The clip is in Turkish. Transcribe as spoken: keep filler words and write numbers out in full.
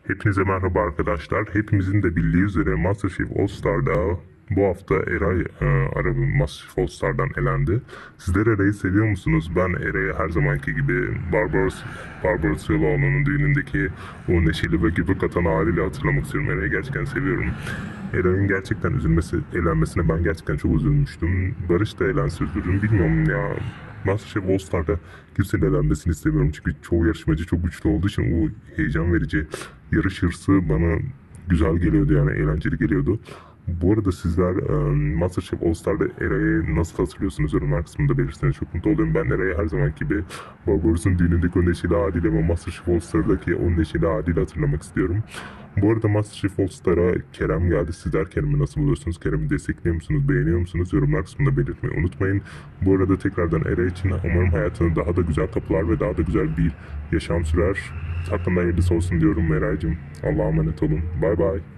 Hepinize merhaba arkadaşlar. Hepimizin de bildiği üzere MasterChef All Star'da bu hafta Eray e, Arabı MasterChef All Star'dan elendi. Sizler Eray'ı seviyor musunuz? Ben Eray'ı her zamanki gibi Barbaros, Barbaros Yaloğlu'nun düğünündeki o neşeli ve göbek atan haliyle hatırlamak istiyorum. Eray'ı gerçekten seviyorum. Eray'ın gerçekten üzülmesi, elenmesine ben gerçekten çok üzülmüştüm. Barış da elense üzülürüm. Bilmiyorum ya. MasterChef All Star'da kimsenin elenmesini istemiyorum. Çünkü çoğu yarışmacı çok güçlü olduğu için o heyecan verici yarış hırsı bana güzel geliyordu, yani eğlenceli geliyordu. Bu arada sizler e, MasterChef All Star'da Eray'ı nasıl hatırlıyorsunuz? Yorumlar kısmında belirtirseniz çok mutlu olurum. Ben Eray'ı her zaman gibi Barbaros'un düğünündeki o neşeli haliyle ve MasterChef All Star'daki o neşeli haliyle hatırlamak istiyorum. Bu arada MasterChef All Star'a Kerem geldi. Sizler Kerem'i nasıl buluyorsunuz? Kerem'i destekliyor musunuz? Beğeniyor musunuz? Yorumlar kısmında belirtmeyi unutmayın. Bu arada tekrardan Eray için umarım hayatında daha da güzel kapılar ve daha da güzel bir yaşam sürer. Hakkında hayırlısı olsun diyorum Eray'cığım. Allah'a emanet olun. Bay bay.